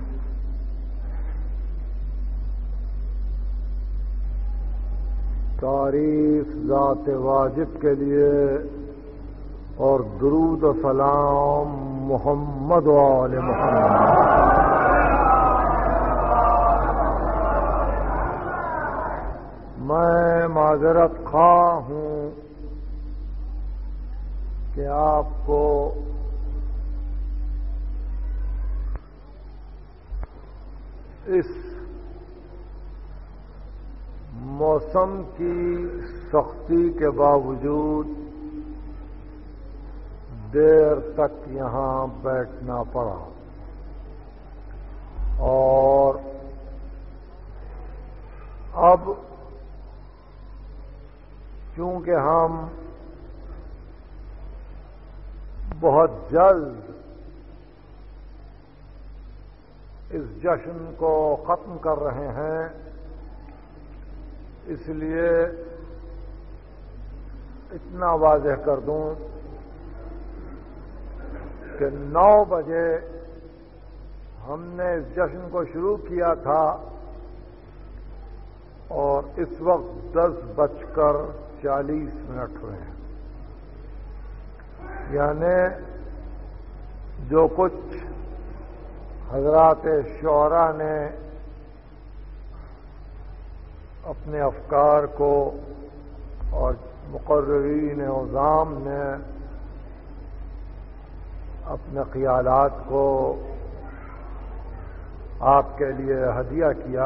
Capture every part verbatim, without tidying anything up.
تعریف ذات واجب کے لیے اور درود و سلام محمد و آل محمد۔ میں معذرت خواہ ہوں کہ آپ کو اس موسم کی سختی کے باوجود دیر تک یہاں بیٹھنا پڑا، اور اب چونکہ ہم بہت جلد اس جشن کو ختم کر رہے ہیں، اس لیے اتنا واضح کر دوں کہ نو بجے ہم نے اس جشن کو شروع کیا تھا اور اس وقت دس بج کر چالیس منٹ ہوئے ہیں، یعنی جو کچھ حضرات شعراء نے اپنے افکار کو اور مقررین عظام نے اپنے خیالات کو آپ کے لیے ہدیہ کیا،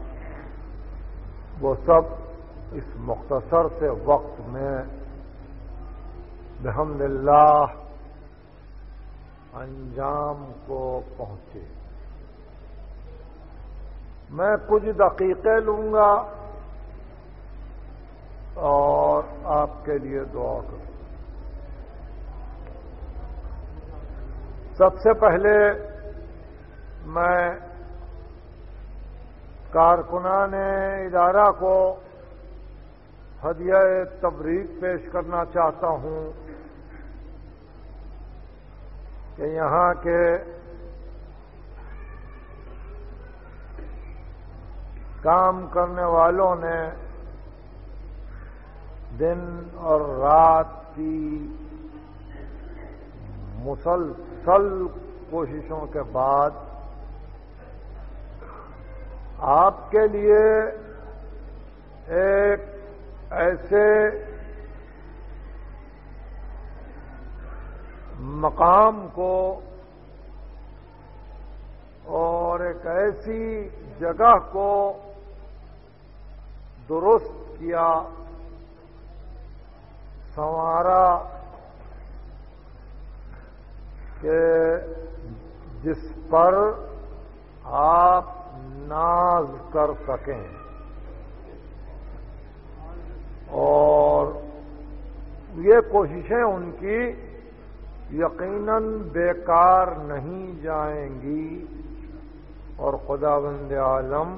وہ سب اس مختصر سے وقت میں بحمد اللہ انجام کو پہنچے۔ میں کچھ دقیقے لوں گا اور آپ کے لیے دعا کروں۔ سب سے پہلے میں کارکنان ادارہ کو ہدیہ تبریک پیش کرنا چاہتا ہوں کہ یہاں کے کام کرنے والوں نے دن اور رات کی مسلسل کوششوں کے بعد آپ کے لیے ایک ایسے مقام کو اور ایک ایسی جگہ کو درست کیا، سنوارا کہ جس پر آپ ناز کر سکیں، اور یہ کوششیں ان کی یقیناً بیکار نہیں جائیں گی، اور خداوند عالم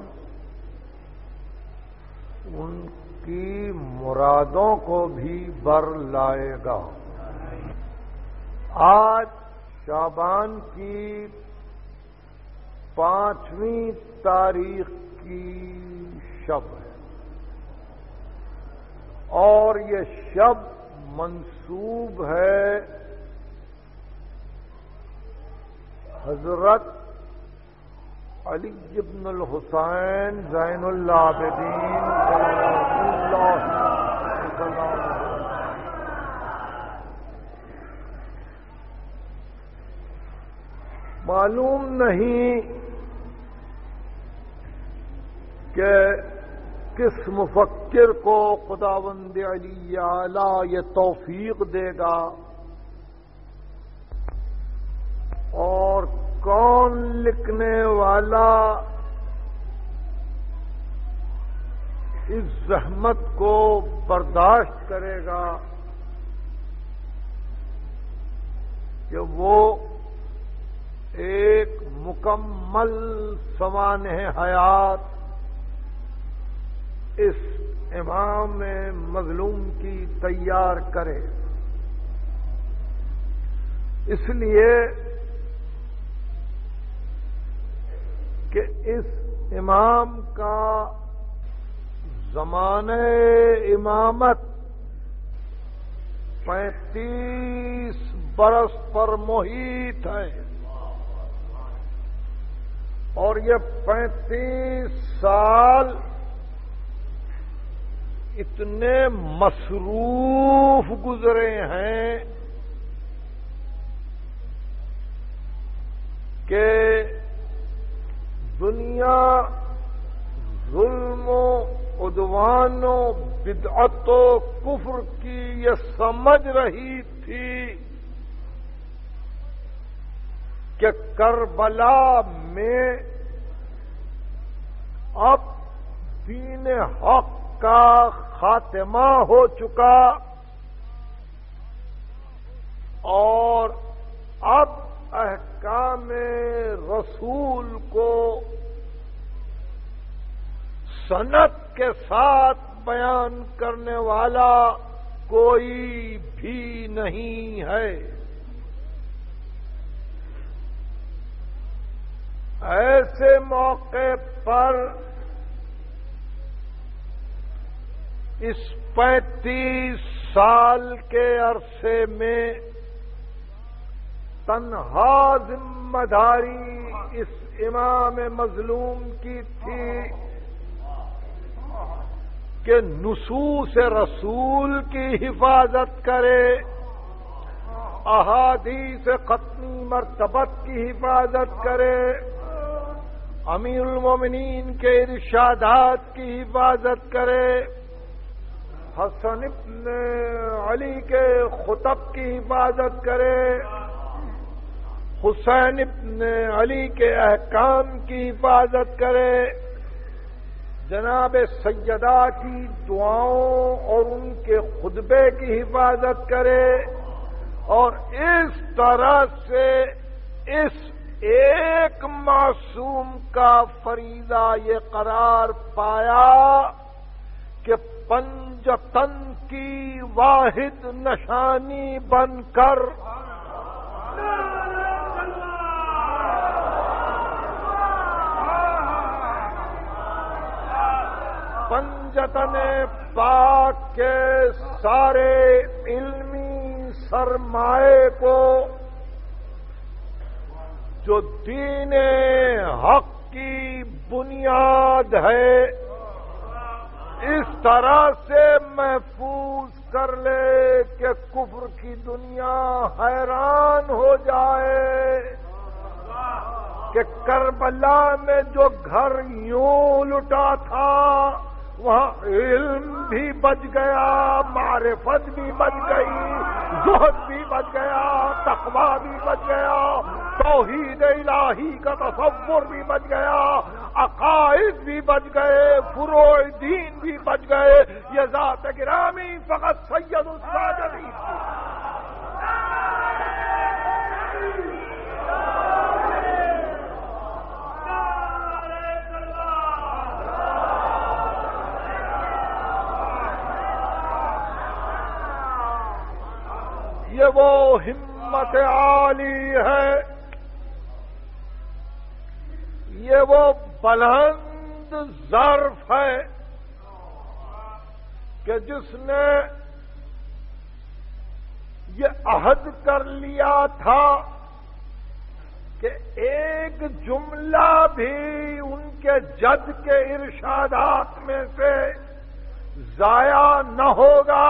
ان کی مرادوں کو بھی بر لائے گا۔ آج شعبان کی پانچویں تاریخ کی شب ہے، اور یہ شب منسوب ہے حضرت علی بن الحسین زین العابدین صلی اللہ علیہ وسلم۔ معلوم نہیں کہ کس مفکر کو خداوند علی اعلی یہ توفیق دے گا، اور کون لکھنے والا اس زحمت کو برداشت کرے گا کہ وہ ایک مکمل سوانح حیات اس امام مظلوم کی تیار کرے۔ اس لیے اس امام کا زمانہ امامت پینتیس برس پر محیط ہے، اور یہ پینتیس سال اتنے مصروف گزرے ہیں کہ دنیا ظلم و عدوان و بدعت و کفر کی یہ سمجھ رہی تھی کہ کربلا میں اب دین حق کا خاتمہ ہو چکا اور اب احکام رسول کو سند کے ساتھ بیان کرنے والا کوئی بھی نہیں ہے۔ ایسے موقع پر اس پینتیس سال کے عرصے میں تنہا ذمہ داری اس امام مظلوم کی تھی کہ نصوص رسول کی حفاظت کرے، احادیث ختمی مرتبت کی حفاظت کرے، امیر المومنین کے ارشادات کی حفاظت کرے، حسن ابن علی کے خطب کی حفاظت کرے، حسین ابن علی کے احکام کی حفاظت کرے، جناب سیدہ کی دعاؤں اور ان کے خطبے کی حفاظت کرے، اور اس طرح سے اس ایک معصوم کا فریضہ یہ قرار پایا کہ پنجتن کی واحد نشانی بن کر پنجتن پاک کے سارے علمی سرمائے کو جو دین حق کی بنیاد ہے اس طرح سے محفوظ کر لے کہ کفر کی دنیا حیران ہو جائے کہ کربلا میں جو گھر یوں لٹا تھا وہاں علم بھی بچ گیا، معرفت بھی بچ گئی، زہد بھی بچ گیا، تقویٰ بھی بچ گیا، توحید الہی کا تصور بھی بچ گیا، عقائد بھی بچ گئے، فروع دین بھی بچ گئے۔ یہ ذات گرامی فقط سید الساجدین تھی۔ یہ وہ ہمت عالی ہے، یہ وہ بلند ظرف ہے کہ جس نے یہ عہد کر لیا تھا کہ ایک جملہ بھی ان کے جد کے ارشادات میں سے ضائع نہ ہوگا،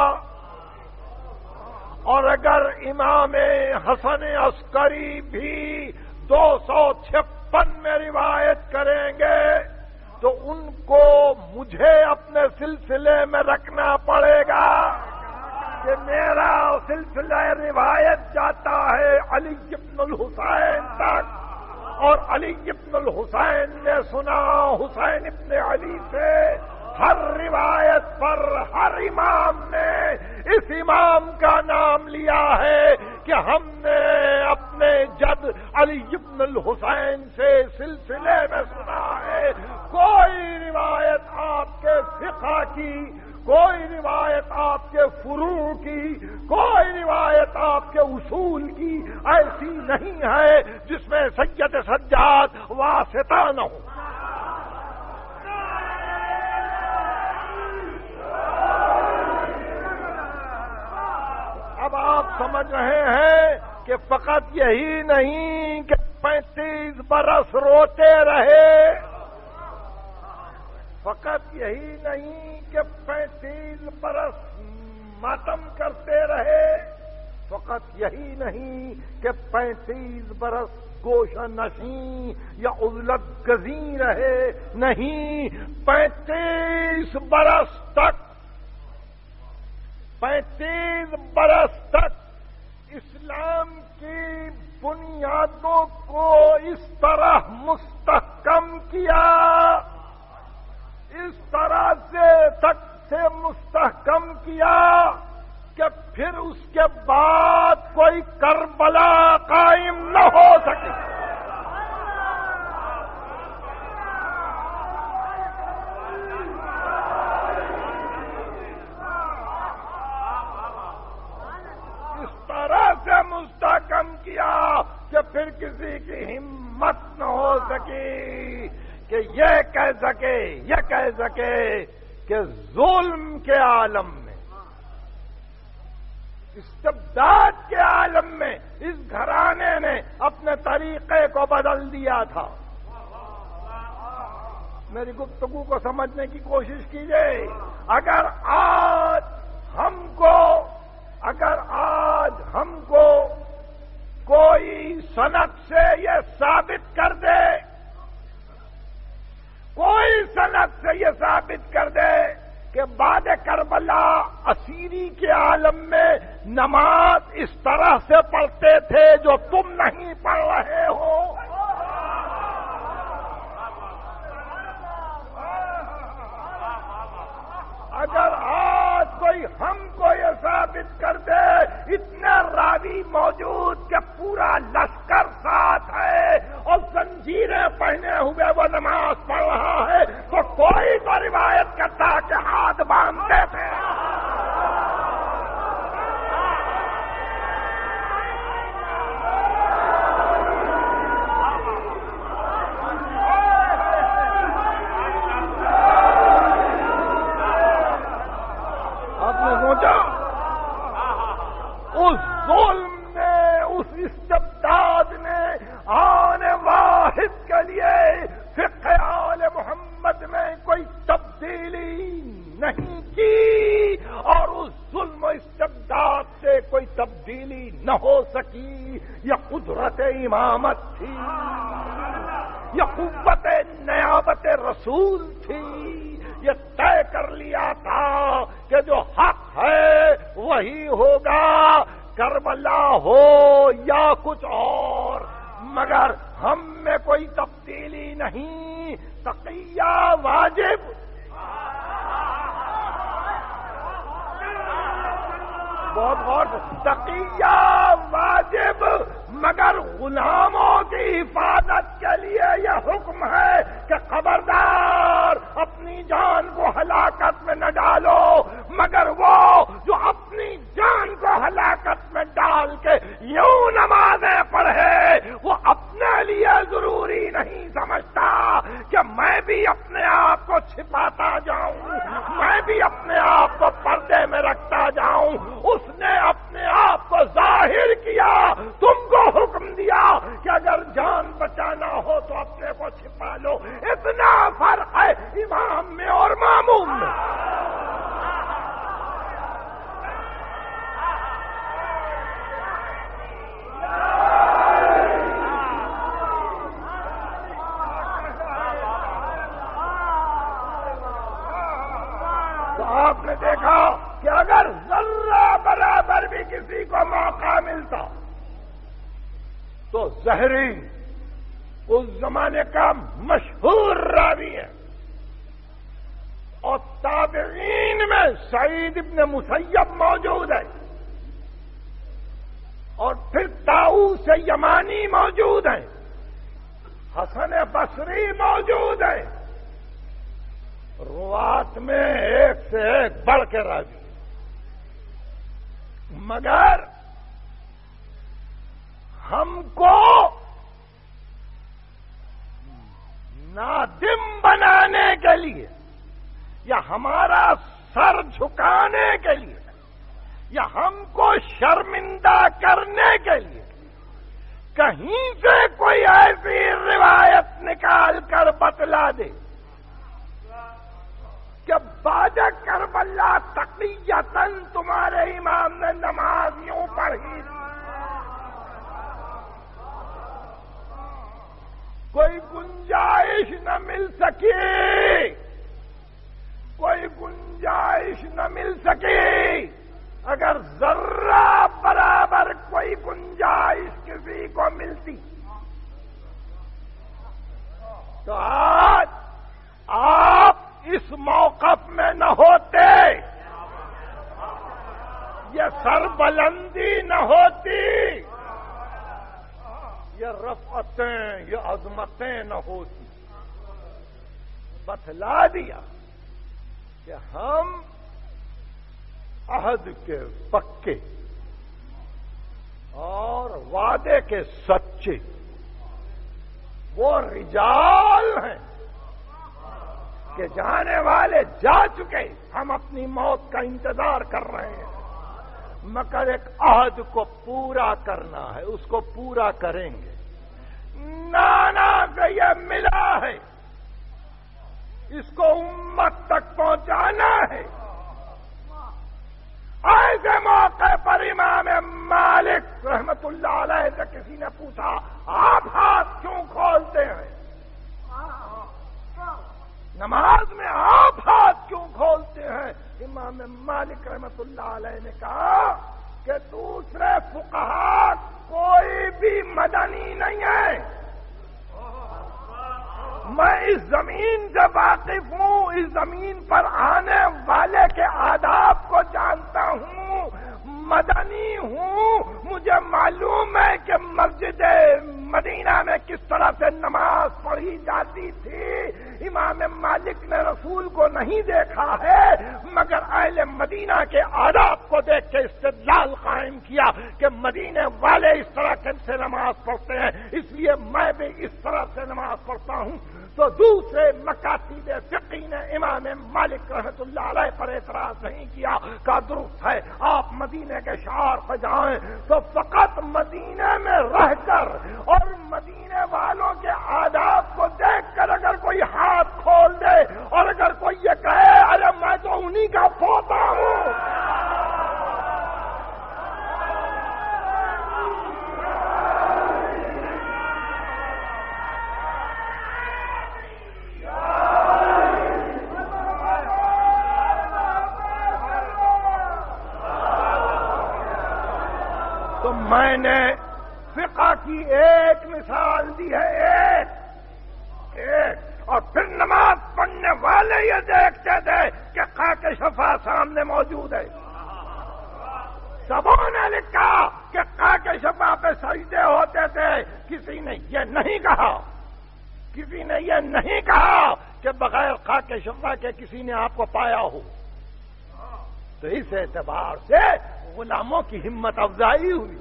اور اگر امام حسن عسکری بھی دو سو چھپن میں روایت کریں گے تو ان کو مجھے اپنے سلسلے میں رکھنا پڑے گا کہ میرا سلسلہ روایت جاتا ہے علی ابن الحسین تک، اور علی ابن الحسین نے سنا حسین ابن علی سے۔ ہر روایت پر ہر امام نے اس امام کا نام لیا ہے کہ ہم نے اپنے جد علی ابن الحسین سے سلسلے میں سنا ہے۔ کوئی روایت آپ کے فقہ کی، کوئی روایت آپ کے فروع کی، کوئی روایت آپ کے اصول کی ایسی نہیں ہے جس میں سید سجاد واسطہ نہ ہو۔ اب آپ سمجھ رہے ہیں کہ فقط یہی نہیں کہ پینتیس برس روتے رہے، فقط یہی نہیں کہ پینتیس برس ماتم کرتے رہے، فقط یہی نہیں کہ پینتیس برس گوشہ نشین یا عزلت گزین رہے، نہیں، پینتیس برس تک پینتیس برس تک اسلام کی بنیادوں کو اس طرح مستحکم کیا، اس طرح سے تک سے مستحکم کیا کہ پھر اس کے بعد کوئی کربلا قائم نہ ہو سکے۔ اس طرح سے مستحکم کیا کہ پھر کسی کی ہمت نہ ہو سکی کہ یہ کہہ سکے یہ کہہ سکے کہ ظلم کے عالم میں، استبداد کے عالم میں اس گھرانے نے اپنے طریقے کو بدل دیا تھا۔ میری گفتگو کو سمجھنے کی کوشش کیجیے۔ اگر آج ہم کو اگر آج ہم کو کوئی سند سے یہ ثابت کر دے کوئی سند سے یہ ثابت کر دے کہ بعد کربلا اسیری کے عالم میں نماز اس طرح سے پڑھتے تھے جو تم نہیں پڑھ رہے ہو، اگر آج کوئی ہم کو یہ ثابت کر دے اتنے راوی موجود کہ پورا لشکر ساتھ ہے اور زنجیریں پہنے ہوئے وہ نماز پڑھ رہا ہے، تو کوئی تو روایت کرتا کہ ہاتھ باندھتے تھے۔ آپ نے سوچا اس ظلم نے، اس استبداد نے آن واحد کے لیے فقہ آل محمد میں کوئی تبدیلی نہیں کی، اور اس ظلم و استبداد سے کوئی تبدیلی نہ ہو سکی۔ یہ قدرت امامت تھی، یہ قوت نیابت رسول تھی، یہ طے کر لیا تھا کہ جو حق ہے وہی ہوگا، کربلا ہو یا کچھ اور، مگر ہم میں کوئی تبدیلی نہیں۔ تقیہ واجب، بہت غور سے، تقیہ واجب، مگر غلاموں کی حفاظت کے لیے یہ حکم ہے کہ خبردار اپنی جان کو ہلاکت میں نہ ڈالو، مگر وہ جو اپنی جان کو ہلاکت میں ڈال کے یوں نمازیں پڑھے وہ اپنے لیے ضروری نہیں سمجھتا کہ میں بھی اپنے آپ کو چھپاتا جاؤں، میں بھی اپنے آپ کو پردے میں رکھتا جاؤں۔ اس نے اپنے آپ کو ظاہر کیا، تم کو حکم دیا کہ اگر جان بچانا ہو تو اپنے کو چھپا لو۔ اتنا فرق ہے امام میں اور ماموم میں۔ تو آپ نے دیکھا کہ اگر ذرہ برابر بھی کسی کو موقع ملتا تو زہری اس زمانے کا مشہور راوی ہے، اور تابعین میں سعید ابن مسیب موجود ہے، اور پھر طاؤس یمانی موجود ہیں، حسن بصری موجود ہے، روات میں ایک سے ایک بڑھ کے راوی، مگر ہم کو نادم بنانے کے لیے یا ہمارا سر جھکانے کے لیے یا ہم کو شرمندہ کرنے کے لیے کہیں سے کوئی ایسی روایت نکال کر بتلا دے کہ بعد کربلا تقیتاً تمہارے امام نے نماز یوں پڑھی. کوئی گنجائش نہ مل سکی، کوئی گنجائش نہ مل سکی. اگر ذرہ برابر کوئی گنجائش کسی کو ملتی تو آج آپ اس موقف میں نہ ہوتے، یہ سربلندی نہ ہوتی، یہ رفعتیں یہ عظمتیں نہ ہوتی. بتلا دیا کہ ہم عہد کے پکے اور وعدے کے سچے وہ رجال ہیں کہ جانے والے جا چکے، ہم اپنی موت کا انتظار کر رہے ہیں، مگر ایک عہد کو پورا کرنا ہے، اس کو پورا کریں گے. نانا سے یہ ملا ہے، اس کو امت تک پہنچانا ہے. ایسے موقع پر امام مالک رحمت اللہ علیہ سے کسی نے پوچھا آپ ہاتھ کیوں کھولتے ہیں؟ نماز میں آپ ہاتھ کیوں کھولتے ہیں؟ امام مالک رحمت اللہ علیہ نے کہا کہ دوسرے فقہا کوئی بھی مدنی نہیں ہے، میں اس زمین سے واقف ہوں، اس زمین پر آنے والے کے آداب کو جانتا ہوں، مدنی ہوں. مجھے معلوم ہے کہ مسجد مدینہ میں کس طرح سے نماز پڑھی جاتی تھی. امام مالک نے رسول کو نہیں دیکھا ہے مگر اہل مدینہ کے آداب کو دیکھ کے استدلال قائم کیا کہ مدینے والے اس طرح سے نماز پڑھتے ہیں، اس لیے میں بھی اس طرح سے نماز پڑھتا ہوں. تو دوسرے مکاتب فقی نے امام مالک رحمت اللہ علیہ پر اعتراض نہیں کیا، کہا درست ہے آپ مدینے کے شعار پہ جائیں تو فقط مدینے میں رہ کر اور مدینے والوں کے آداب کو دیکھ کر اگر کوئی ہاتھ کھول دے اور اگر کوئی یہ کہے ارے میں تو انہی کا پوتا ہوں، تو میں نے فقہ کی ایک مثال دی ہے، ایک ایک اور پھر نماز پڑھنے والے یہ دیکھتے تھے کہ خاک شفا سامنے موجود ہے. سبوں نے لکھا کہ خاک شفا پہ سجدے ہوتے تھے، کسی نے یہ نہیں کہا کسی نے یہ نہیں کہا کہ بغیر خاک شفا کے کسی نے آپ کو پایا ہو. تو اس اعتبار سے غلاموں کی ہمت افزائی ہوئی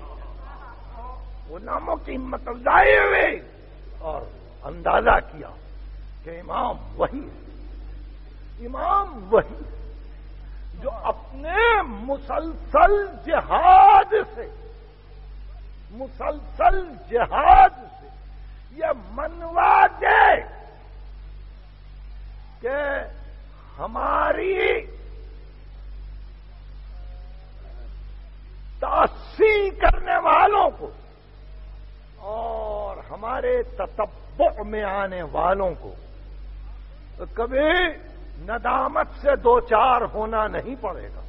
غلاموں کی ہمت افزائی ہوئی اور اندازہ کیا کہ امام وہی ہے امام وہی جو اپنے مسلسل جہاد سے مسلسل جہاد سے یہ منوا دے کہ ہماری تاثیر کرنے والوں کو اور ہمارے تتبع میں آنے والوں کو کبھی ندامت سے دو چار ہونا نہیں پڑے گا،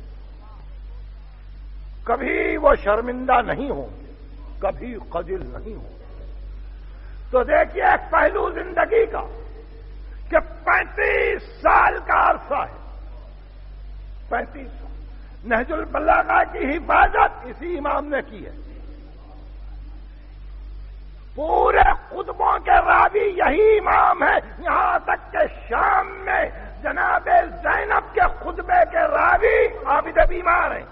کبھی وہ شرمندہ نہیں ہوں گے، کبھی خجل نہیں ہوں گے. تو دیکھیے ایک پہلو زندگی کا کہ پینتیس سال کا عرصہ ہے، پینتیس سال نہج البلاغہ کی حفاظت اسی امام نے کی ہے. پورے خطبوں کے راوی یہی امام ہے، یہاں تک کہ شام میں جناب زینب کے خطبے کے راوی عابد بیمار ہیں،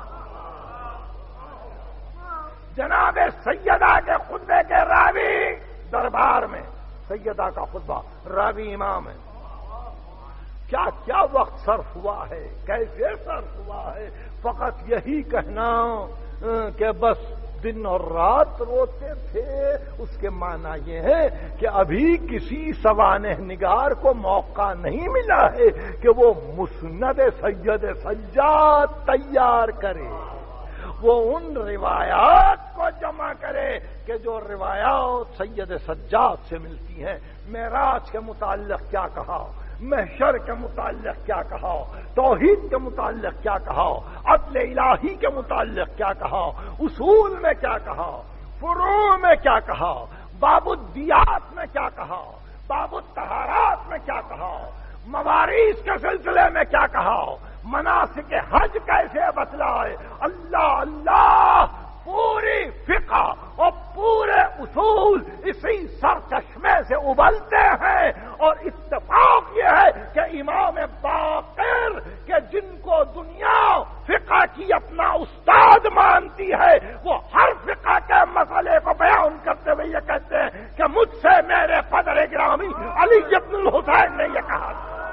جناب سیدہ کے خطبے کے راوی دربار میں سیدہ کا خطبہ راوی امام ہے. کیا کیا وقت صرف ہوا ہے، کیسے صرف ہوا ہے، فقط یہی کہنا کہ بس دن اور رات روتے تھے، اس کے معنی یہ ہے کہ ابھی کسی سوانح نگار کو موقع نہیں ملا ہے کہ وہ مسند سید سجاد تیار کرے، وہ ان روایات کو جمع کرے کہ جو روایات سید سجاد سے ملتی ہیں۔ معراج کے متعلق کیا کہا، محشر کے متعلق کیا کہا، توحید کے متعلق کیا کہا، عدل الہی کے متعلق کیا کہا، اصول میں کیا کہا، فروع میں کیا کہا، باب الدیات میں کیا کہا، باب الطہارات میں کیا کہا، مواریث کے سلسلے میں کیا کہا، مناسک حج کیسے بتلائے۔ اللہ اللہ، پوری فقہ اور پورے اصول اسی سرچشمے سے ابلتے ہیں، اور اتفاق یہ ہے کہ امام باقر کہ جن کو دنیا فقہ کی اپنا استاد مانتی ہے، وہ ہر فقہ کے مسئلے کو بیان کرتے ہوئے یہ کہتے ہیں کہ مجھ سے میرے قدر گرامی علی بن الحسین نے یہ کہا۔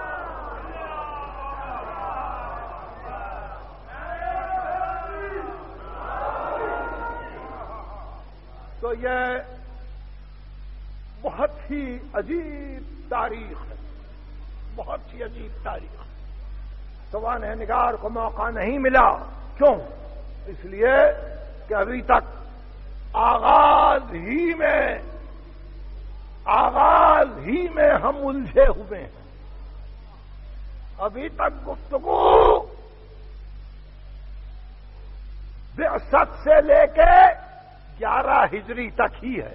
تو یہ بہت ہی عجیب تاریخ ہے، بہت ہی عجیب تاریخ۔ سوانح نگار کو موقع نہیں ملا، کیوں؟ اس لیے کہ ابھی تک آغاز ہی میں آغاز ہی میں ہم الجھے ہوئے ہیں۔ ابھی تک گفتگو بعثت سے لے کے گیارہ ہجری تک ہی ہے،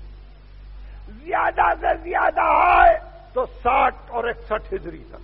زیادہ سے زیادہ ہے تو ساٹھ اور اکسٹھ ہجری تک،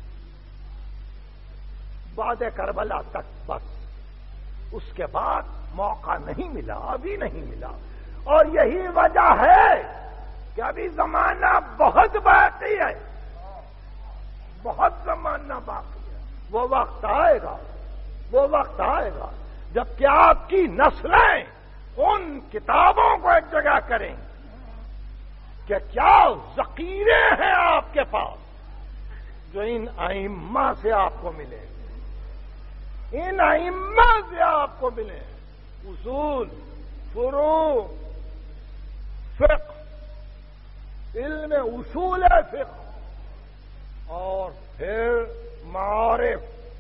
بعد کربلا تک بس۔ اس کے بعد موقع نہیں ملا، ابھی نہیں ملا، اور یہی وجہ ہے کہ ابھی زمانہ بہت باقی ہے، بہت زمانہ باقی ہے۔ وہ وقت آئے گا، وہ وقت آئے گا جب کہ آپ کی نسلیں ان کتابوں کو ایک جگہ کریں کہ کیا ذخیرے ہیں آپ کے پاس جو ان ائمہ سے آپ کو ملے، ان ائمہ سے آپ کو ملے، اصول، فروع، فقہ، علم اصول فقہ، اور پھر معارف،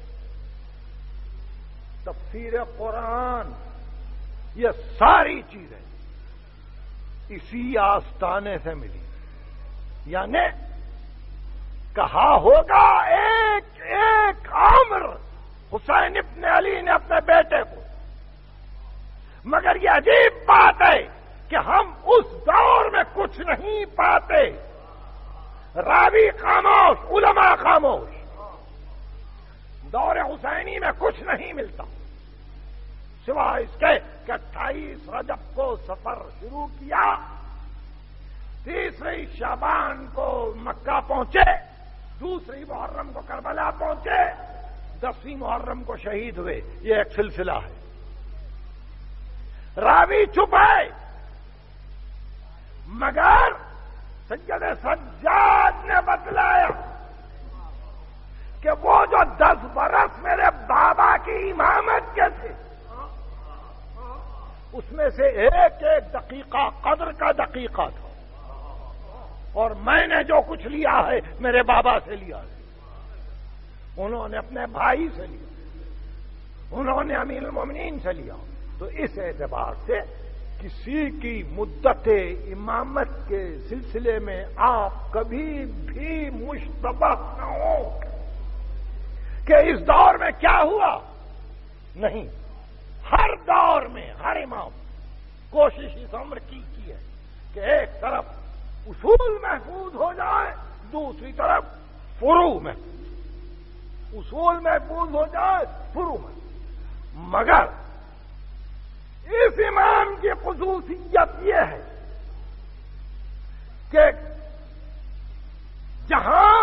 تفسیر قرآن، یہ ساری چیزیں اسی آستانے سے ملی۔ یعنی کہا ہوگا ایک ایک عامر حسین ابن علی نے اپنے بیٹے کو، مگر یہ عجیب بات ہے کہ ہم اس دور میں کچھ نہیں پاتے، راوی خاموش، علماء خاموش، دور حسینی میں کچھ نہیں ملتا سوائے اس کے کہ اٹھائیس رجب کو سفر شروع کیا، تیسری شعبان کو مکہ پہنچے، دوسری محرم کو کربلا پہنچے، دسویں محرم کو شہید ہوئے۔ یہ ایک سلسلہ ہے۔ راوی چپ ہے، مگر سید سجاد نے بتلایا کہ وہ جو دس برس میرے بابا کی امامت کے تھے، اس میں سے ایک ایک دقیقہ قدر کا دقیقہ تھا، اور میں نے جو کچھ لیا ہے میرے بابا سے لیا ہے، انہوں نے اپنے بھائی سے لیا، انہوں نے امیر المومنین سے لیا۔ تو اس اعتبار سے کسی کی مدت امامت کے سلسلے میں آپ کبھی بھی مشتبہ نہ ہو کہ اس دور میں کیا ہوا، نہیں، ہر دور میں ہر امام کوشش اس عمر کی کی ہے کہ ایک طرف اصول محفوظ ہو جائے، دوسری طرف فروع محفوظ، اصول محفوظ ہو جائے، فروع محفوظ۔ مگر اس امام کی خصوصیت یہ ہے کہ جہاں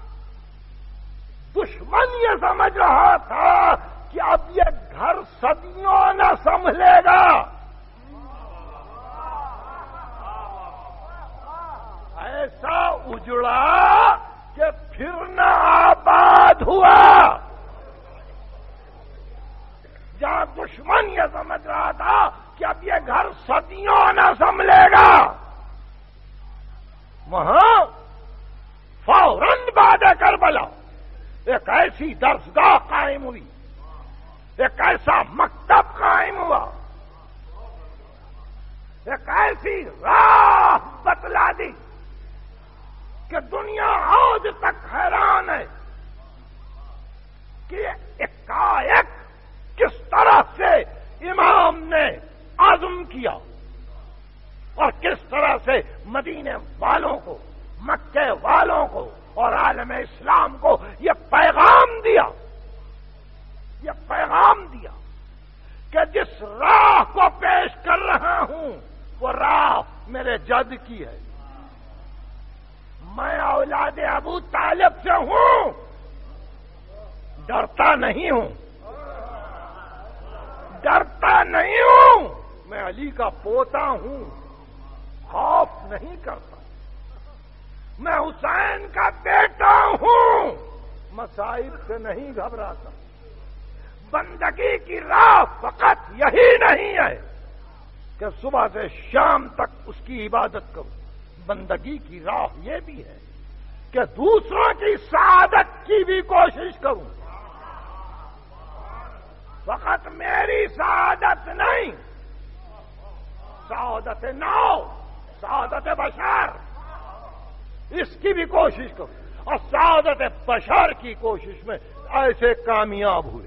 دشمن یہ سمجھ رہا تھا کہ اب یہ گھر صدیوں نہ سنبھلے گا، ایسا اجڑا کہ پھر نہ آباد ہوا، جہاں دشمن یہ سمجھ رہا تھا کہ اب یہ گھر صدیوں نہ سنبھلے گا، وہاں فوراً بعد کربلا ایک ایسی درسگاہ قائم ہوئی، ایک ایسا مکتب قائم ہوا، ایک ایسی راہ بتلا دی کہ دنیا آج تک حیران ہے کہ ایک کس طرح سے امام نے عزم کیا اور کس طرح سے مدینے والوں کو، مکے والوں کو اور عالم اسلام کو یہ پیغام دیا، یہ پیغام دیا کہ جس راہ کو پیش کر رہا ہوں وہ راہ میرے جد کی ہے، میں اولاد ابو طالب سے ہوں، ڈرتا نہیں ہوں، ڈرتا نہیں ہوں، میں علی کا پوتا ہوں، خوف نہیں کرتا، میں حسین کا بیٹا ہوں، مصائب سے نہیں گھبراتا، بندگی کی راہ فقط یہی نہیں ہے کہ صبح سے شام تک اس کی عبادت کروں، بندگی کی راہ یہ بھی ہے کہ دوسروں کی سعادت کی بھی کوشش کروں، فقط میری سعادت نہیں، سعادت نو، سعادت بشر، اس کی بھی کوشش کروں، اور سعادت بشر کی کوشش میں ایسے کامیاب ہوئے،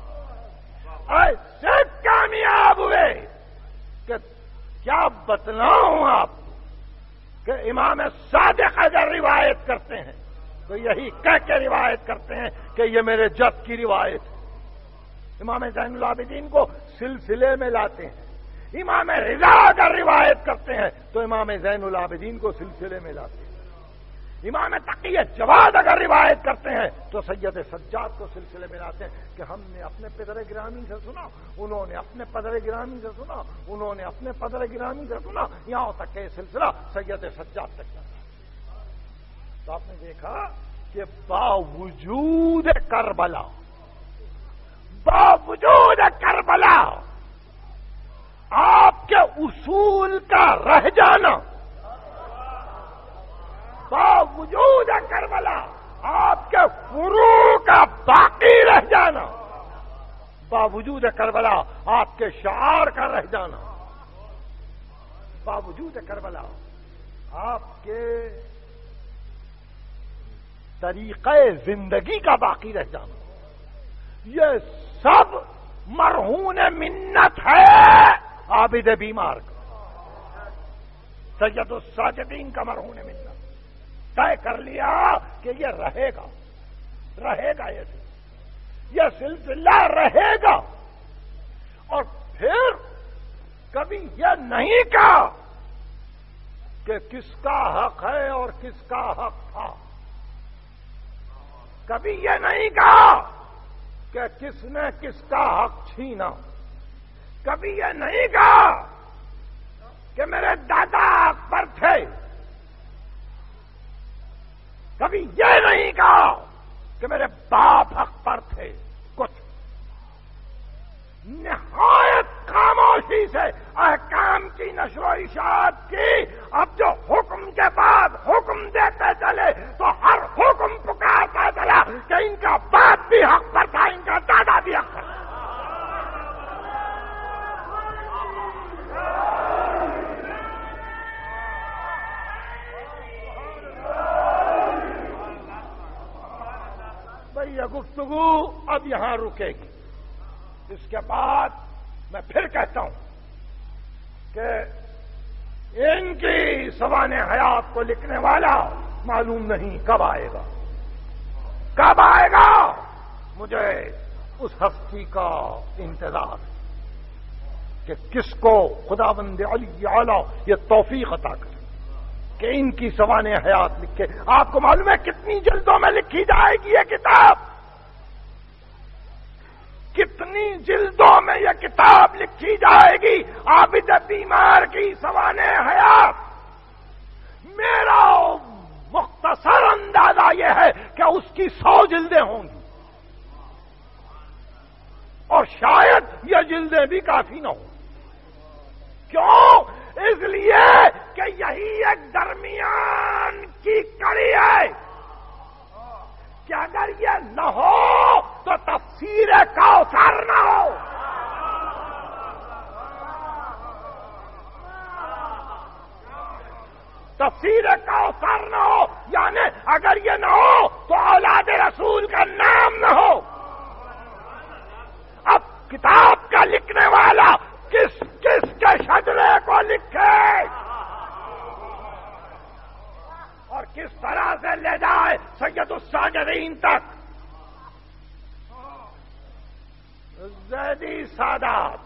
ایسے کامیاب ہوئے کہ کیا بتلاؤں آپ کہ امام صادق اگر روایت کرتے ہیں تو یہی کہہ کے روایت کرتے ہیں کہ یہ میرے جد کی روایت ہے، امام زین العابدین کو سلسلے میں لاتے ہیں، امام رضا اگر روایت کرتے ہیں تو امام زین العابدین کو سلسلے میں لاتے ہیں، امام تقی جواد اگر روایت کرتے ہیں تو سید سجاد کو سلسلے میں لاتے ہیں کہ ہم نے اپنے پدر گرامی سے سنا، انہوں نے اپنے پدر گرامی سے سنا، انہوں نے اپنے پدر گرامی سے سنا، یہاں تک کہ سلسلہ سید سجاد تک جاتا ہے۔ تو آپ نے دیکھا کہ باوجود کربلا، باوجود کربلا آپ کے اصول کا رہ جانا، باوجود کربلا آپ کے فروع کا باقی رہ جانا، باوجود کربلا آپ کے شعار کا رہ جانا، باوجود کربلا آپ کے طریقہ زندگی کا باقی رہ جانا، یہ سب مرہون منت ہے عابد بیمار کا، سید الساجدین کا مرہون منت طے کر لیا کہ یہ رہے گا، رہے گا، یہ سلسلہ یہ سلسلہ رہے گا، اور پھر کبھی یہ نہیں کہا کہ کس کا حق ہے اور کس کا حق تھا، کبھی یہ نہیں کہا کہ کس نے کس کا حق چھینا، کبھی یہ نہیں کہا کہ میرے دادا حق پر تھے، کبھی یہ نہیں کہا کہ میرے باپ حق پر تھے، کچھ نہایت خاموشی سے احکام کی نشر و اشاعت کی، اب جو حکم کے بعد حکم دیتے چلے تو ہر حکم پکارتا چلا کہ ان کا باپ بھی حق پر تھا، ان کا دادا بھی حق پر تھا۔ بھئی یہ گفتگو اب یہاں رکے گی، اس کے بعد میں پھر کہتا ہوں کہ ان کی سوانح حیات کو لکھنے والا معلوم نہیں کب آئے گا، کب آئے گا، مجھے اس ہستی کا انتظار ہے کہ کس کو خداوند علی اعلی یہ توفیق عطا کرے کہ ان کی سوانح حیات لکھے۔ آپ کو معلوم ہے کتنی جلدوں میں لکھی جائے گی یہ کتاب، کتنی جلدوں میں یہ کتاب لکھی جائے گی، عابد بیمار کی سوانح حیات۔ میرا مختصر اندازہ یہ ہے کہ اس کی سو جلدیں ہوں گی، یہ جلدیں بھی کافی نہ ہوں. کیوں؟ اس لیے کہ یہی ایک درمیان کی کڑی ہے کہ اگر یہ نہ ہو تو تفسیر کوثر نہ ہو. تفسیر کوثر نہ ہو، یعنی اگر یہ نہ ہو تو اولاد رسول کا نام نہ ہو. اب کتاب کا لکھنے والا کس کس کے شجرے کو لکھے اور کس طرح سے لے جائے سید الساجدین تک. زیدی سادات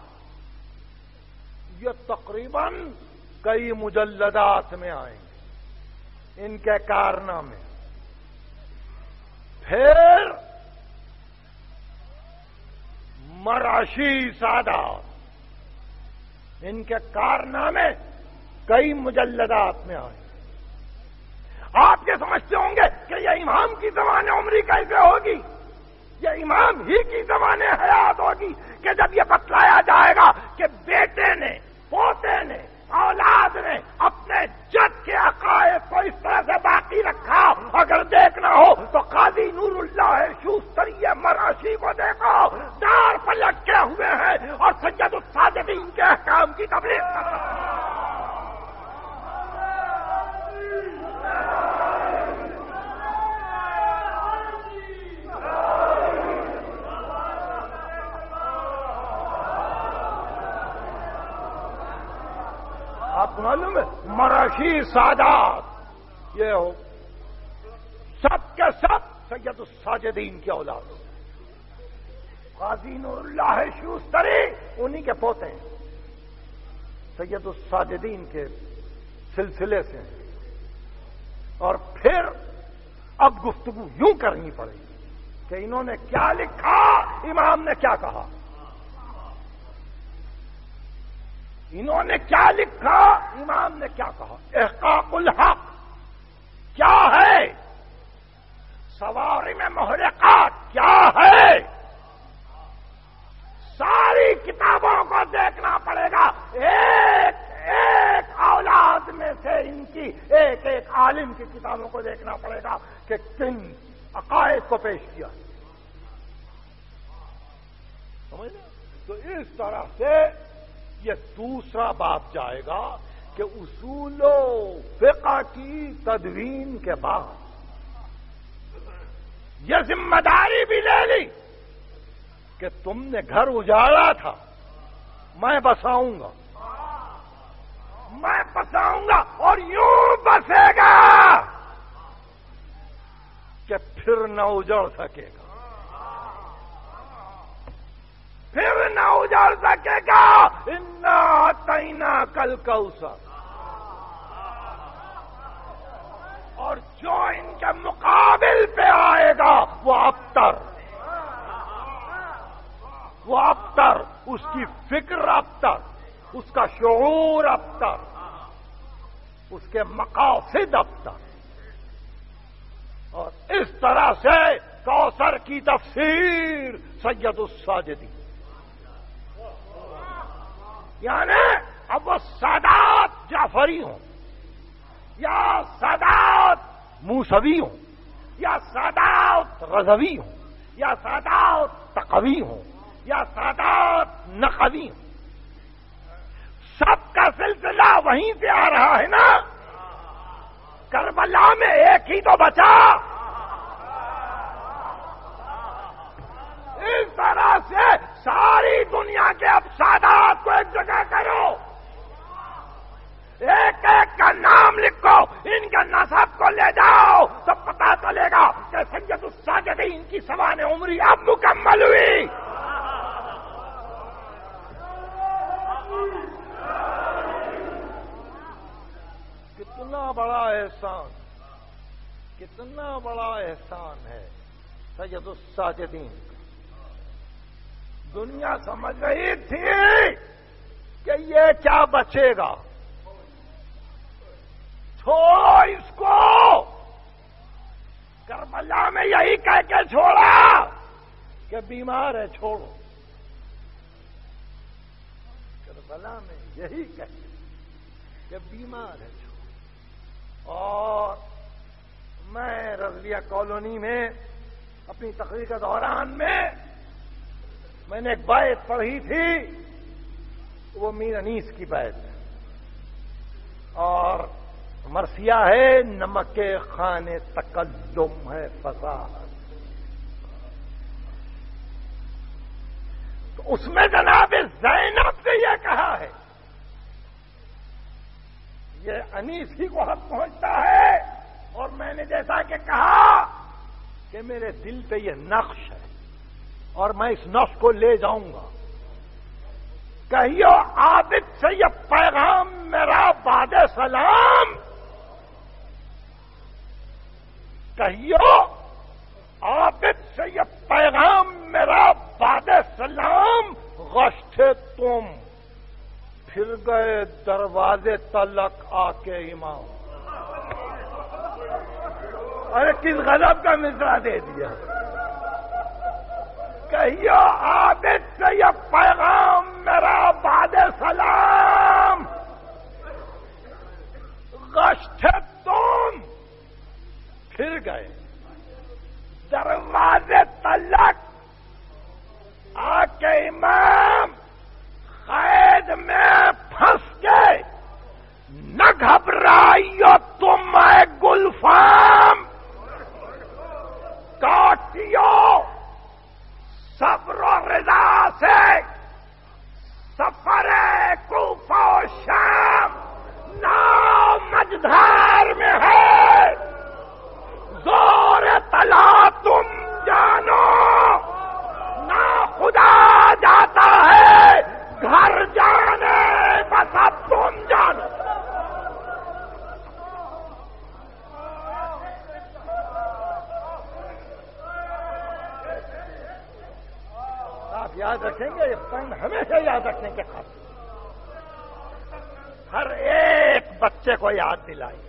یہ تقریباً کئی مجلدات میں آئیں گے ان کے کارنامے. پھر مرعشی سادات ان کے کارنامے کئی مجلدات میں آئے. آپ یہ سمجھتے ہوں گے کہ یہ امام کی زبان عمری کیسے ہوگی؟ یہ امام ہی کی زبان حیات ہوگی کہ جب یہ بتلایا جائے گا کہ بیٹے نے، پوتے نے، اولاد نے اپنے جد کے عقائد کو اس طرح سے باقی رکھا. اگر دیکھنا ہو تو قاضی نور اللہ شوستری مرعشی کو دیکھو، دار پر لٹکے ہوئے ہیں اور سید الساجدین کے احکام کی تبلیغ کر رہے ہیں. آپ معلوم ہے مرعشی سادات یہ ہو سب کے سب سید الساجدین کی اولاد. قاضی نور اللہ شوستری انہی کے پوتے ہیں، سید الساجدین کے سلسلے سے. اور پھر اب گفتگو یوں کرنی پڑے کہ انہوں نے کیا لکھا، امام نے کیا کہا. انہوں نے کیا لکھا، امام نے کیا کہا. احقاق الحق کیا ہے، سواری میں محرقات کیا ہے، ساری کتابوں کو دیکھنا پڑے گا. ایک ایک اولاد میں سے ان کی ایک ایک عالم کی کتابوں کو دیکھنا پڑے گا کہ کن عقائد کو پیش کیا. سمجھ لیں؟ تو اس طرح سے یہ دوسرا باب جائے گا کہ اصول و فقہ کی تدوین کے بعد یہ ذمہ داری بھی لے لی کہ تم نے گھر اجاڑا تھا، میں بساؤں گا، میں بساؤں گا اور یوں بسے گا کہ پھر نہ اجڑ سکے گا، پھر نہ اجڑ سکے گا. انا اعطینا کل کوثر. اور جو ان کے مقابل پہ آئے گا وہ ابتر، وہ ابتر، اس کی فکر ابتر، اس کا شعور ابتر، اس کے مقاصد ابتر. اور اس طرح سے کوثر کی تفسیر سید الساجدین، یعنی اب وہ سادات جعفری ہوں یا سادات موسوی ہوں یا سادات رضوی ہوں یا سادات تقوی ہوں یا سادات نقوی ہوں، سب کا سلسلہ وہیں سے آ رہا ہے نا. کربلا میں ایک ہی تو بچا. اس طرح سے ساری دنیا کے اب سادات کو ایک جگہ کرو، ایک ایک کا نام لکھو، ان کے نسب کو لے جاؤ تو پتا چلے گا کہ سید الساجدین کی سوانح عمری اب مکمل ہوئی. کتنا بڑا احسان، کتنا بڑا احسان ہے سید الساجدین کا. دنیا سمجھ رہی تھی کہ یہ کیا بچے گا، چھوڑو اس کو. کربلا میں یہی کہہ کے چھوڑا کہ بیمار ہے چھوڑو. السلام یہی کہتے کہ بیمار ہے جو. اور میں رضویہ کالونی میں اپنی تقریر کے دوران میں میں نے ایک بیت پڑھی تھی، وہ میر انیس کی بیت ہے، اور مرثیہ ہے نمک خانے تکلم ہے فصاحت. تو اس میں جناب زینب سے یہ کہا ہے، یہ انیس ہی کو حق پہنچتا ہے. اور میں نے جیسا کہ کہا کہ میرے دل پہ یہ نقش ہے اور میں اس نقش کو لے جاؤں گا. کہیو عابد سے یہ پیغام میرا بعد سلام، کہیو عابد سے یہ پیغام میرا بعد سلام، غشت تم پھر گئے دروازے تلک آ کے امام. ارے کس غضب کا مصرع دے دیا. کہیو عابد سے یہ پیغام میرا بعد سلام، غشت تم پھر گئے دروازے تلک آ کے امام. قید میں پھنس کے نہ گھبرائیو تم اے گلفام، کاٹیو صبر و رضا سے سفر کوفہ و شام. نام مجدھار میں ہے زور طلا تم جانو، نہ خدا جاتا ہے گھر جانے بس اب تم جانو. آپ یاد رکھیں گے، یہ پن ہمیشہ یاد رکھنے کے خاطر ہر ایک بچے کو یاد دلائیے.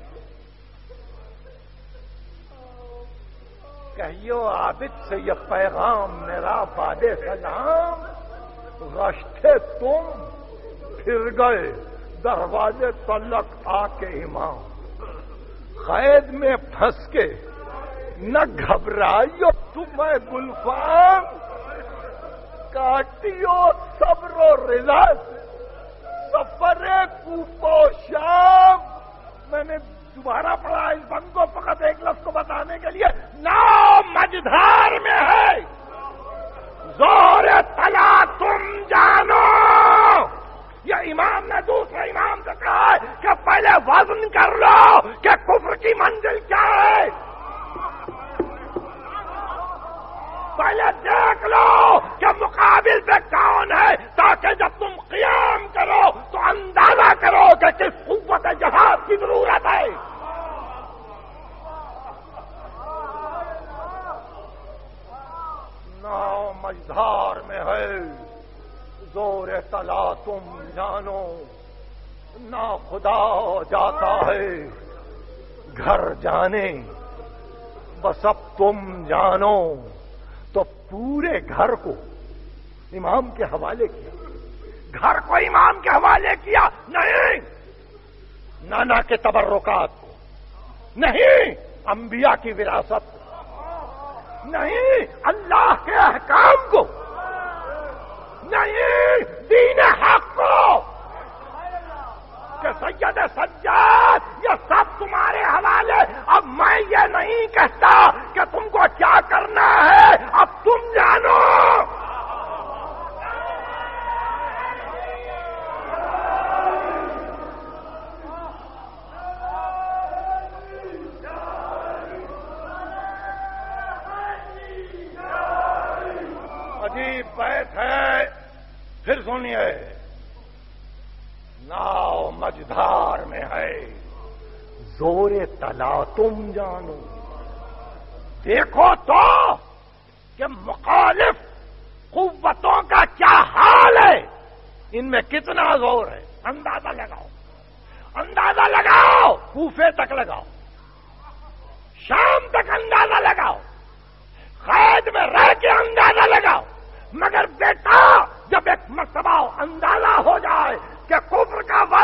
کہیو عابد سے یہ پیغام میرا بعد سلام، غشتے تم پھر گئے دروازے تلک آ کے امام. قید میں پھنس کے نہ گھبرائیو تم اے گلفام، کاٹیو صبر و رضا سے سفر کوفہ و شام. میں نے دوبارہ پڑھا اس بند کو فقط ایک لفظ کو بتانے کے لیے. نام مجدھار میں ہے زور طلا تم جانو. یہ امام نے دوسرے امام سے کہا ہے کہ پہلے وزن کر لو کہ کفر کی منزل کیا ہے، پہلے دیکھ لو کہ مقابل پہ کون ہے، تاکہ جب تم قیام کرو تو اندازہ کرو کہ کس قوت جہاد کی ضرورت ہے. نام مجدھار میں ہے زور طلا تم جانو، نہ خدا جاتا ہے گھر جانے بس اب تم جانو. تو پورے گھر کو امام کے حوالے کیا، گھر کو امام کے حوالے کیا. نہیں نانا کے تبرکات کو، نہیں انبیاء کی وراثت کو، نہیں اللہ کے احکام کو، نہیں دین حق کو، کہ سید سجاد یہ سب تمہارے حوالے. اب میں یہ نہیں کہتا کہ تم کو کیا کرنا ہے، اب تم جانو. عجیب بیت ہے، پھر سنیے. ناؤ مجدھار میں ہے زور طلا تم جانو. دیکھو تو کہ مخالف قوتوں کا کیا حال ہے، ان میں کتنا زور ہے. اندازہ لگاؤ، اندازہ لگاؤ، کوفے تک لگاؤ، شام تک اندازہ لگاؤ، قید میں رہ کے اندازہ لگاؤ. مگر بیٹا جب ایک مرتبہ اندازہ ہو جائے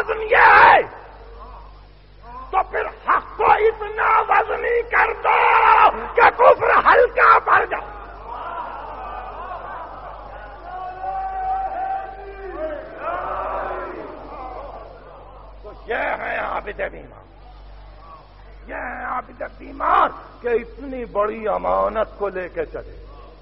وزن یہ ہے تو پھر حق کو اتنا وزنی کر دو کہ کفر ہلکا پڑ جائے. تو یہ ہے عابد بیمار، یہ ہے عابد بیمار کہ اتنی بڑی امانت کو لے کے چلے،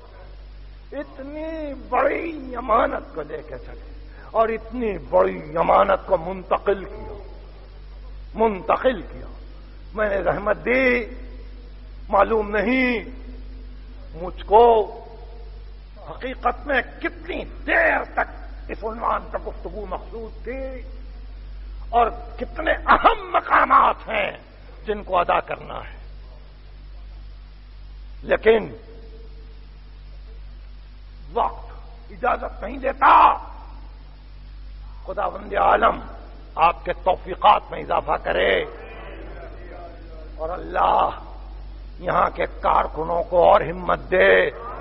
اتنی بڑی امانت کو لے کے چلے اور اتنی بڑی امانت کو منتقل کیا منتقل کیا. میں نے رحمت دی، معلوم نہیں مجھ کو حقیقت میں کتنی دیر تک اس عنوان پر گفتگو مقصود تھی اور کتنے اہم مقامات ہیں جن کو ادا کرنا ہے، لیکن وقت اجازت نہیں دیتا. خداوند عالم آپ کے توفیقات میں اضافہ کرے اور اللہ یہاں کے کارکنوں کو اور ہمت دے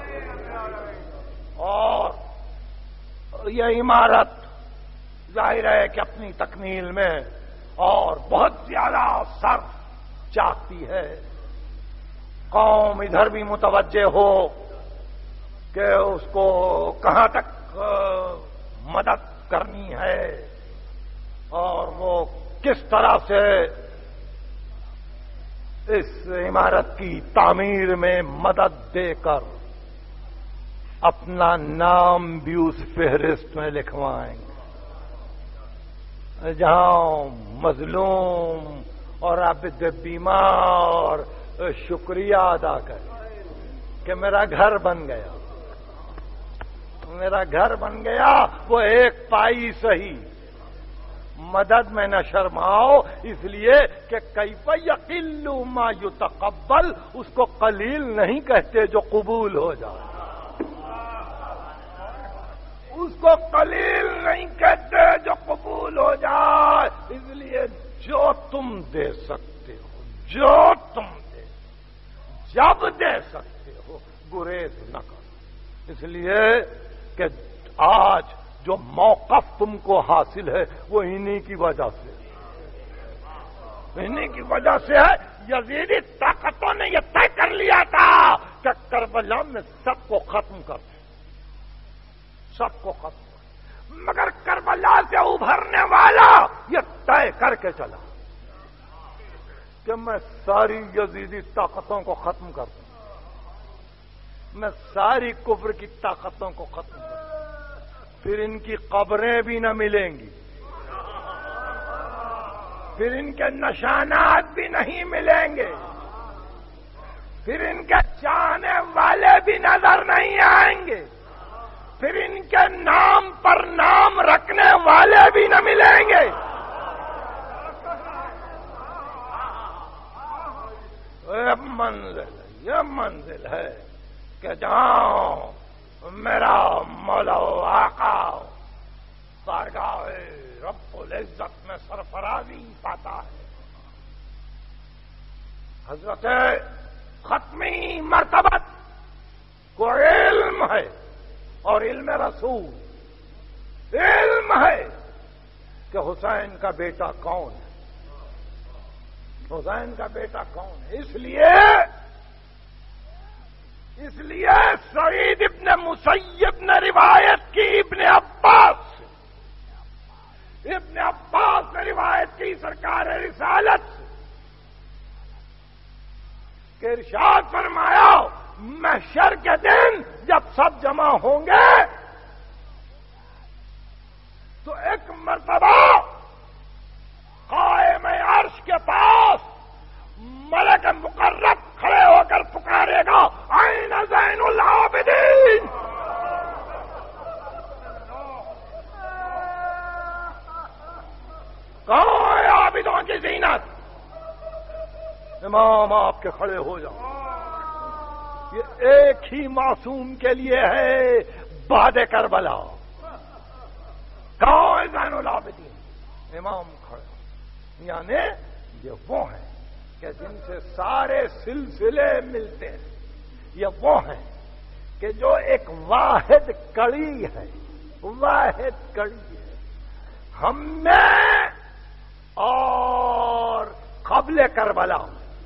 اور یہ عمارت ظاہر ہے کہ اپنی تکمیل میں اور بہت زیادہ صرف چاہتی ہے. قوم ادھر بھی متوجہ ہو کہ اس کو کہاں تک مدد کرنی ہے اور وہ کس طرح سے اس عمارت کی تعمیر میں مدد دے کر اپنا نام بھی اس فہرست میں لکھوائیں گے جہاں مظلوم اور عابد بیمار شکریہ ادا کرے کہ میرا گھر بن گیا، میرا گھر بن گیا. وہ ایک پائی سہی مدد میں نہ شرماؤ، اس لیے کہ کیف یقل ما یتقبل، اس کو قلیل نہیں کہتے جو قبول ہو جائے، اس کو قلیل نہیں کہتے جو قبول ہو جائے. اس لیے جو تم دے سکتے ہو، جو تم دے جب دے سکتے ہو گریز نہ کرو، اس لیے کہ آج جو موقف تم کو حاصل ہے وہ انہی کی وجہ سے انہی کی وجہ سے ہے. یزیدی طاقتوں نے یہ طے کر لیا تھا کہ کربلا میں سب کو ختم کر دیں، سب کو ختم کر، مگر کربلا سے ابھرنے والا یہ طے کر کے چلا کہ میں ساری یزیدی طاقتوں کو ختم کر دوں، میں ساری کفر کی طاقتوں کو ختم کر دوں، پھر ان کی قبریں بھی نہ ملیں گی، پھر ان کے نشانات بھی نہیں ملیں گے، پھر ان کے چاہنے والے بھی نظر نہیں آئیں گے، پھر ان کے نام پر نام رکھنے والے بھی نہ ملیں گے. یہ منزل یہ منزل ہے کہ جہاں میرا مولا و آقا بارگاہ رب العزت میں سرفرازی پاتا ہے. حضرت ختمی مرتبت کو علم ہے اور علم رسول علم ہے کہ حسین کا بیٹا کون ہے، حسین کا بیٹا کون ہے. اس لیے اس لیے سعید ابن مسیب نے روایت کی ابن عباس سے، ابن عباس نے روایت کی سرکار رسالت سے کہ ارشاد فرمایا محشر کے دن جب سب جمع ہوں گے تو ایک مرتبہ قائم عرش کے پاس ملک مقرب کھڑے ہو کر پکارے گا آئین زین العابدین. کہاں ہے عابدوں کی زینت؟ امام آپ کے کھڑے ہو جاؤ. یہ ایک ہی معصوم کے لیے ہے بعد کربلا. کہاں ہے زین العابدین؟ امام کھڑے، یعنی یہ وہ ہیں کہ جن سے سارے سلسلے ملتے ہیں، یہ وہ ہیں کہ جو ایک واحد کڑی ہے، واحد کڑی ہے. ہم میں اور قبل کربلا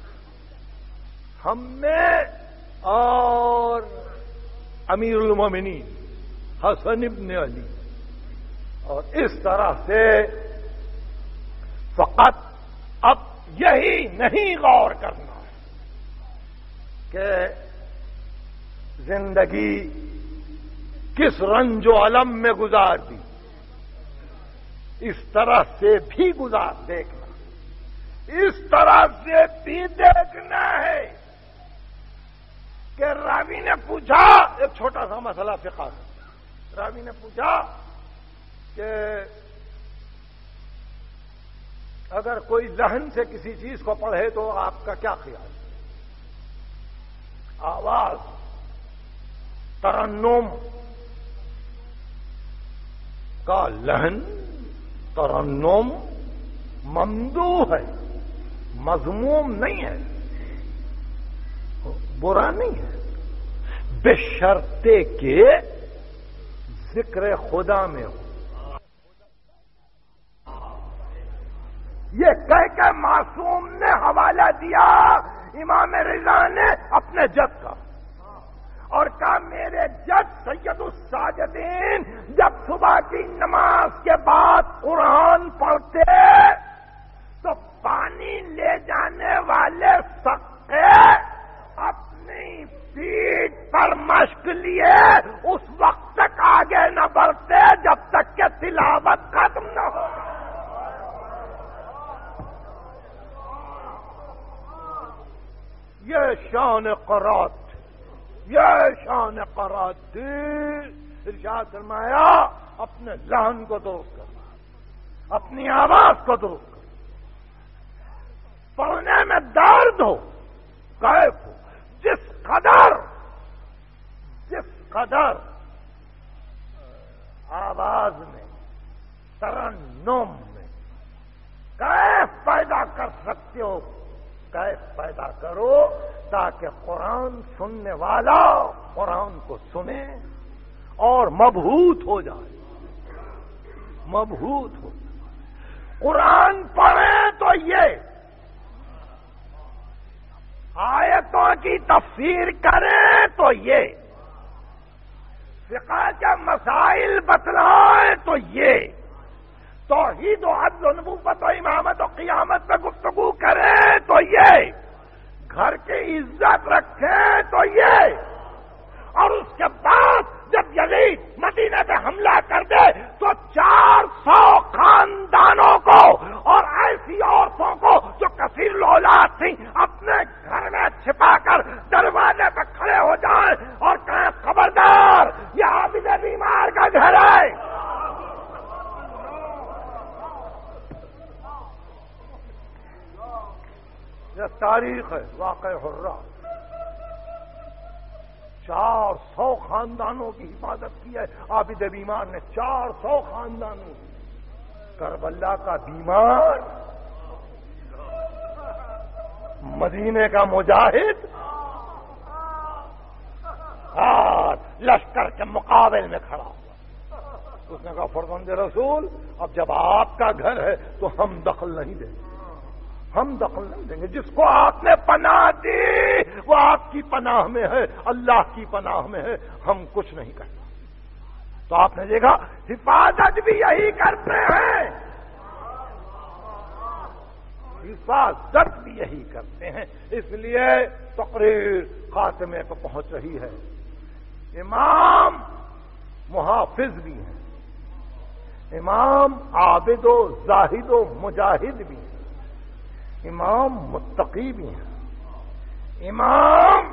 ہم میں اور امیر المومنین حسن ابن علی، اور اس طرح سے فقط اب یہی نہیں غور کرنا ہے کہ زندگی کس رنج و علم میں گزار دی، اس طرح سے بھی گزار دیکھنا، اس طرح سے بھی دیکھنا ہے کہ راوی نے پوچھا، ایک چھوٹا سا مسئلہ فقہ کا، راوی نے پوچھا کہ اگر کوئی لحن سے کسی چیز کو پڑھے تو آپ کا کیا خیال ہے؟ آواز، ترنم کا لحن، ترنم ممدوح ہے، مذموم نہیں ہے، برا نہیں ہے، بشرطے کہ ذکر خدا میں ہو۔ یہ کہہ کے معصوم نے حوالہ دیا امام رضا نے اپنے جد کا، اور کہا میرے جد سید الساجدین جب صبح کی نماز کے بعد قرآن پڑھتے تو پانی لے جانے والے سقے اپنی پیٹھ پر مشق لیے اس وقت تک آگے نہ بڑھتے جب تک کہ تلاوت ختم نہ ہو۔ یہ شان قرات، یہ شان قرات تھی۔ ارشاد فرمایا اپنے لحن کو درست کرنا، اپنی آواز کو درست کرنا، پڑھنے میں درد ہو، کیف ہو، جس قدر جس قدر آواز میں، ترنم میں کیف پیدا کر سکتے ہو، کیف پیدا کرو تاکہ قرآن سننے والا قرآن کو سنے اور مبہوت ہو جائے، مبہوت ہو جائے۔ قرآن پڑھیں تو یہ آیتوں کی تفسیر کریں تو یہ فقہ کے مسائل بتلائیں تو یہ توحید و عدل و نبوت و امامت و قیامت پہ گفتگو کریں تو یہ گھر کی عزت رکھیں تو یہ، اور اس کے بعد جب یزید مدینے پہ حملہ کر دے تو چار سو خاندانوں کو اور ایسی عورتوں کو جو کثیر الاولاد تھیں اپنے گھر میں چھپا کر دروازے پہ کھڑے ہو جائیں اور کہیں خبردار یہ عابد بیمار کا گھر ہے۔ یہ تاریخ ہے، واقع حرہ، چار سو خاندانوں کی حفاظت کی ہے عابد بیمار نے، چار سو خاندانوں کی۔ کربلا کا بیمار، مدینے کا مجاہد، اور لشکر کے مقابل میں کھڑا ہوا۔ اس نے کہا فرزند رسول اب جب آپ کا گھر ہے تو ہم دخل نہیں دیں گے، ہم دخل نہیں دیں گے، جس کو آپ نے پناہ دی وہ آپ کی پناہ میں ہے، اللہ کی پناہ میں ہے، ہم کچھ نہیں کرنا۔ تو آپ نے دیکھا حفاظت بھی یہی کرتے ہیں، حفاظت بھی یہی کرتے ہیں، اس لیے تقریر خاتمے کو پہنچ رہی ہے۔ امام محافظ بھی ہیں، امام عابد و زاہد و مجاہد بھی ہیں، امام متقی بھی ہیں، امام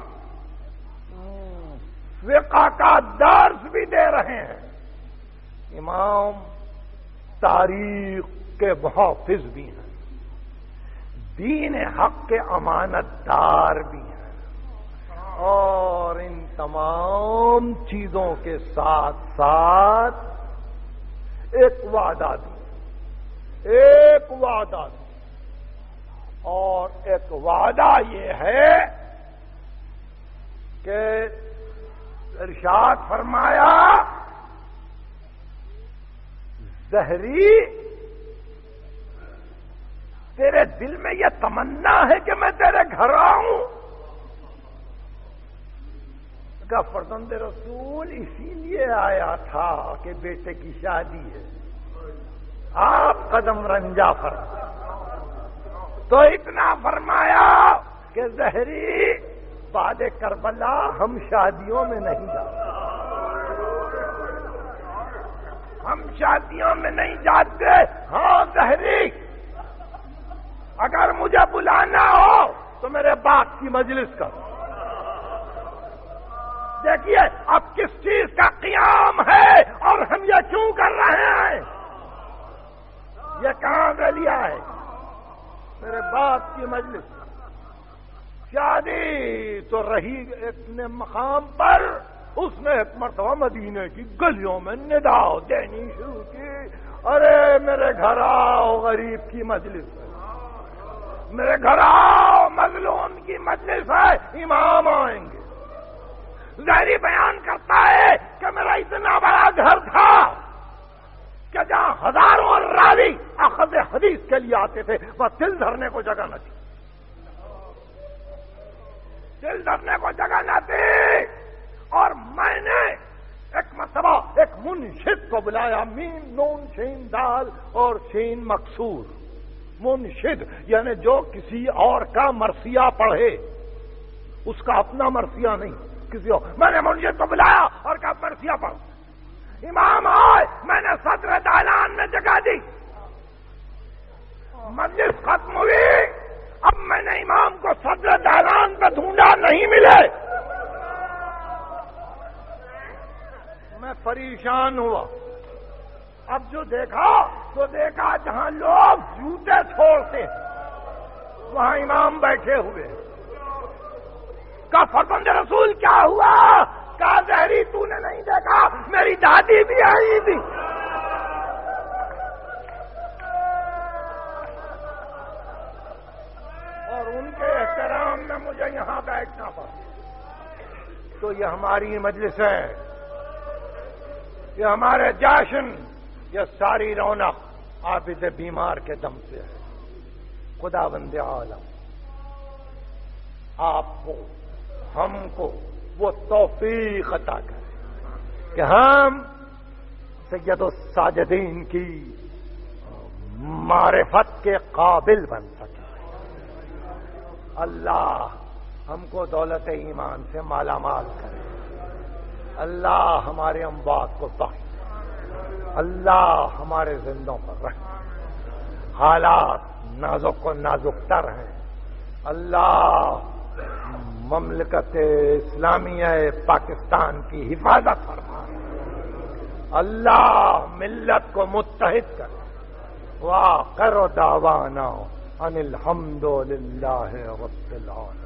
فقہ کا درس بھی دے رہے ہیں، امام تاریخ کے محافظ بھی ہیں، دین حق کے امانت دار بھی ہیں، اور ان تمام چیزوں کے ساتھ ساتھ ایک وعدہ دی، ایک وعدہ دی، اور ایک وعدہ یہ ہے کہ ارشاد فرمایا زہری تیرے دل میں یہ تمنا ہے کہ میں تیرے گھر آؤں؟ کہ فرزند رسول اسی لیے آیا تھا کہ بیٹے کی شادی ہے، آپ قدم رنجا فرما تو اتنا فرمایا کہ زہری بعد کربلا ہم شادیوں میں نہیں جاتے، ہم شادیوں میں نہیں جاتے۔ ہاں زہری، اگر مجھے بلانا ہو تو میرے باپ کی مجلس کر۔ دیکھیے اب کس چیز کا قیام ہے اور ہم یہ کیوں کر رہے ہیں؟ یہ کہاں سے لیا ہے؟ میرے باپ کی مجلس۔ شادی تو رہی اپنے مقام پر، اس نے ایک مرتبہ مدینے کی گلیوں میں ندا دینی شروع کی، ارے میرے گھر آؤ غریب کی مجلس ہے، میرے گھر آؤ مظلوم کی مجلس ہے، امام آئیں گے۔ ظاہری بیان کرتا ہے کہ میرا اتنا بڑا گھر تھا کہ جہاں ہزاروں راوی اخذ حدیث کے لیے آتے تھے، وہ دل دھرنے کو جگہ نہ تھی، دل دھرنے کو جگہ نہ تھی۔ اور میں نے ایک مرتبہ ایک منشد کو بلایا، میم نون شین دال اور شین مکسور۔ منشد یعنی جو کسی اور کا مرثیہ پڑھے، اس کا اپنا مرثیہ نہیں، کسی اور۔ میں نے منشد کو بلایا اور کہا مرثیہ پڑھ۔ امام آئے، میں نے صدر دالان میں جگہ دی، مجلس ختم ہوئی۔ اب میں نے امام کو صدر دالان پہ ڈھونڈا، نہیں ملے۔ میں پریشان ہوا۔ اب جو دیکھا تو دیکھا جہاں لوگ جوتے چھوڑتے ہیں وہاں امام بیٹھے ہوئے۔ کہا فرزند رسول کیا ہوا؟ کہا زہری تو نے نہیں دیکھا، میری دادی بھی آئی تھی۔ اور ان کے احترام میں مجھے یہاں بیٹھنا پڑا۔ تو یہ ہماری مجلس ہے، یہ ہمارے جشن، یہ ساری رونق عابد بیمار کے دم سے ہے۔ خدا بند عالم آپ کو، ہم کو وہ توفیق عطا کرے کہ ہم سید الساجدین کی معرفت کے قابل بن سکیں۔ اللہ ہم کو دولت ایمان سے مالا مال کرے، اللہ ہمارے اموات کو بخشے، اللہ ہمارے زندوں پر رحم۔ حالات نازک و نازک تر ہیں، اللہ مملکت اسلامیہ پاکستان کی حفاظت فرمائے، اللہ ملت کو متحد کرے۔ وآخر دعوانا ان الحمد للہ رب العالمین۔